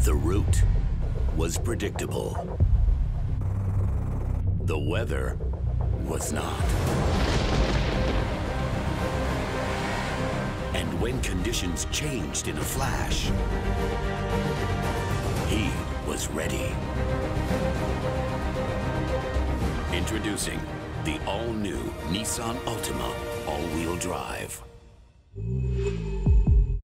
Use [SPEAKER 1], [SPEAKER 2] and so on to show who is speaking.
[SPEAKER 1] The route was predictable. The weather was not. And when conditions changed in a flash, he was ready. Introducing the all-new Nissan Altima all-wheel drive.